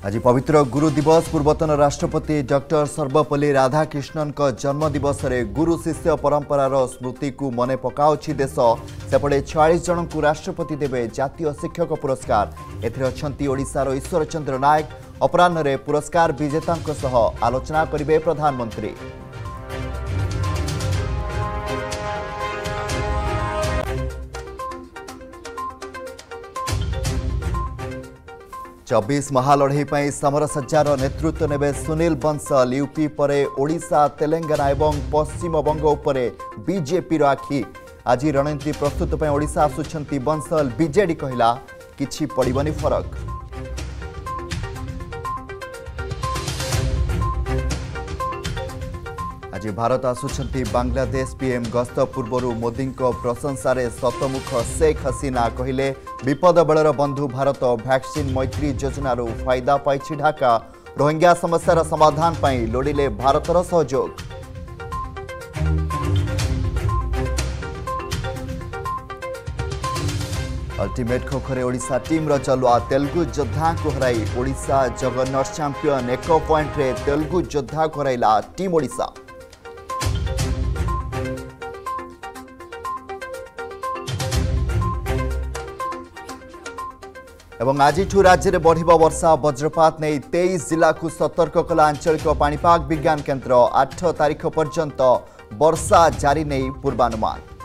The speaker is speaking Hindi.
आज पवित्र गुरु दिवस पूर्वतन राष्ट्रपति डॉक्टर सर्वपल्ली राधाकृष्णन का जन्म दिवस रे गुरु शिष्य परंपरार स्मृति को मने पकाउछि देश सेपटे 46 जन को राष्ट्रपति देवे जातीय शिक्षक पुरस्कार एथिरे अछंती ओडिशार ईश्वर चंद्र नायक अपराह्न रे पुरस्कार विजेतांक सह आलोचना करिवे प्रधानमंत्री। चौबीस महालढ़ई समर सज्जार नेतृत्व नेबे सुनील बंसल। यूपी परे ओडिशा तेलंगाना एवं पश्चिम बंग उपरे बीजेपी आखि। आज रणनीति प्रस्तुत पर ओडिशा आसुछंती बंसल। बीजेडी कहला किछि पड़िबनी फरक। आज भारत आसुछंती बांग्लादेश पीएम गस्त पूर्व मोदी प्रशंसा शतमुख शेख हसीना कहले विपद बेलर बंधु भारत वैक्सीन मैत्री योजनार फायदा पाई ढाका। रोहिंग्या समस्यार समाधान पाई लोड़िले भारतर सहयोग। अल्टीमेट खोखरे ओडिशा टीम चलुआ तेलुगु योद्धा को हराई ओडिशा जगन्नाथ चैंपियन। 1 पॉइंट रे तेलुगु योद्धा को हराइला टीम ओडिशा। एवं आज राज्य में बढ़ वर्षा वज्रपात नहीं 23 जिला को सतर्क कला आंचलिक पाणीपाग विज्ञान केन्द्र। 8 तारीख पर्यंत वर्षा जारी नहीं पूर्वानुमान।